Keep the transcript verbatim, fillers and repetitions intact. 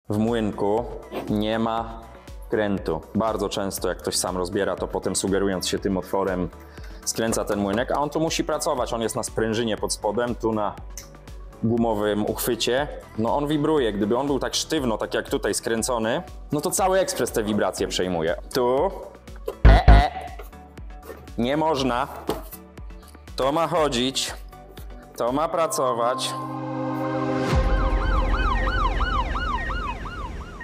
w młynku nie ma krętu. Bardzo często jak ktoś sam rozbiera, to potem sugerując się tym otworem skręca ten młynek, a on tu musi pracować. On jest na sprężynie pod spodem, tu na gumowym uchwycie. No on wibruje. Gdyby on był tak sztywno, tak jak tutaj skręcony, no to cały ekspres te wibracje przejmuje. Tu e, e. nie można. To ma chodzić, to ma pracować.